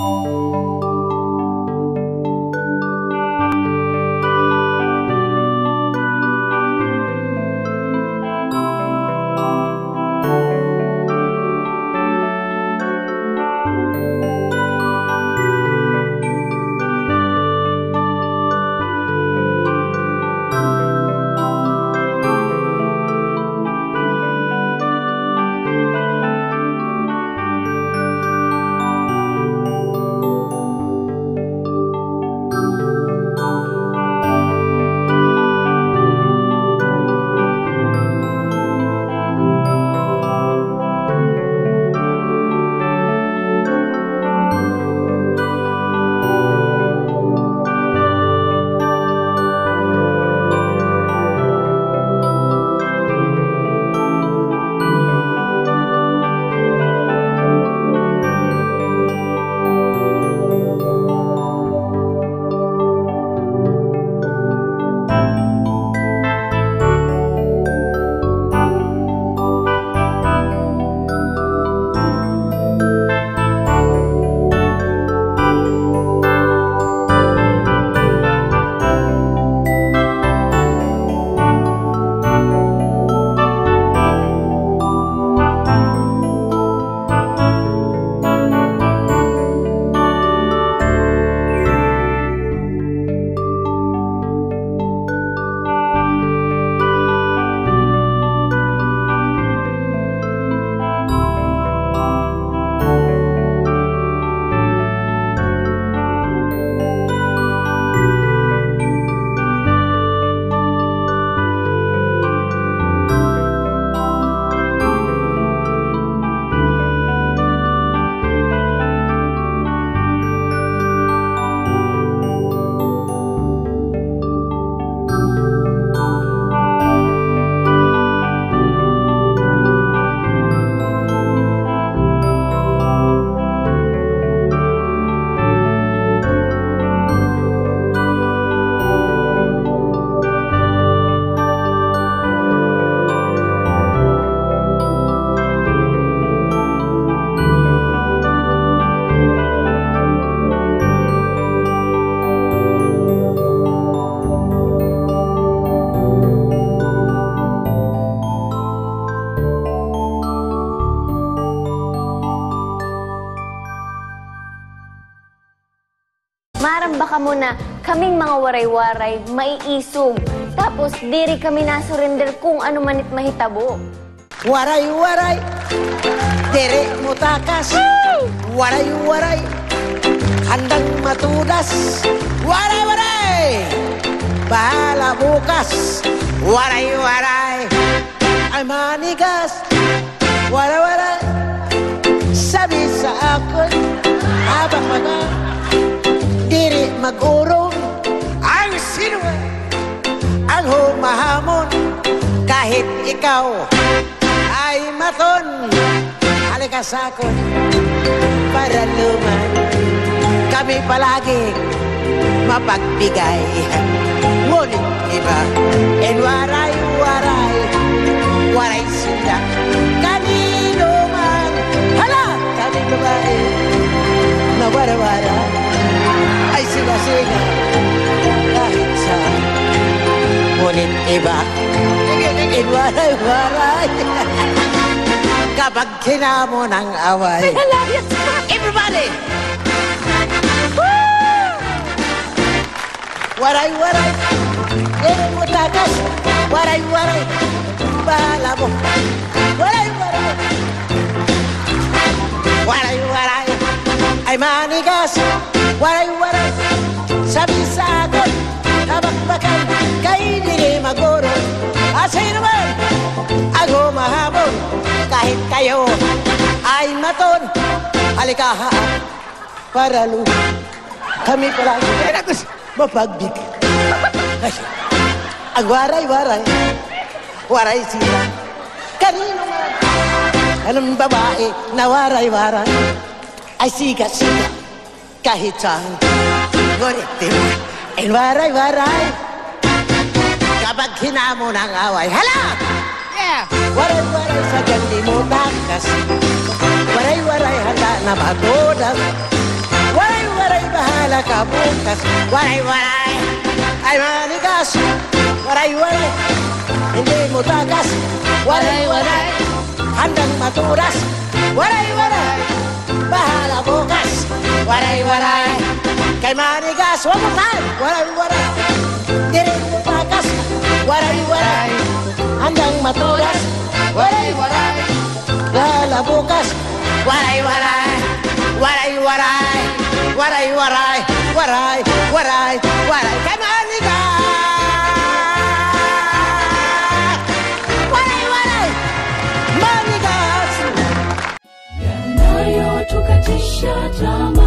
Maramba ka muna, kaming mga waray-waray, maiisog. Tapos, diri kami nasurrender kung ano manit mahitabo. Waray-waray, diri mo takas. Waray-waray, handang matudas. Waray-waray, bahala bukas. Waray-waray, ay manigas. Waray-waray, sabi sa akin, habang diri mag-urong ang sinuwa, ang humahamon kahit ikaw ay maton. Halika sa akin para luman, kami palagi mapagbigay. Ngunit iba, and waray-waray, waray sila kanino man. Hala, kaming babae na waray-waray ay sila-sila kahit sa ngunit iba, and waray-waray kapag kinamo ng away. Everybody! Waray-waray, dili mo takas. Waray-waray, bahala mo. Waray-waray, waray-waray, ay manigas. Waray-waray, sabi sa akin, kabakbakan, kay dili maguro. Asay naman, ako mahabol, kahit kayo ay maton. Halika para lu, kami palagi. Kaya ako mapagbig. Ang waray-waray, waray sila kanino man. Anong babae na waray-waray ay siga-siga kahit saan. Ngunit diba, and waray-waray kapag hinamo ng away. Hala! Yeah! Waray-waray sa gandi mo takas. Waray-waray handa na matudas. bahala ka bukas. Waray-waray, ay manigas. Waray-waray, hindi mo tagas. Waray-waray, handang maturas. Waray-waray, bahala bukas. Waray-waray, kay manigas. One more time. Waray-waray, hindi mo tagas. Waray-waray, handang maturas. Waray-waray, bahala bukas. Waray-waray, waray-waray, waray-waray, waray-waray, waray. Kay manigas. Waray-waray, manigas. Yanayotukatisha tamaa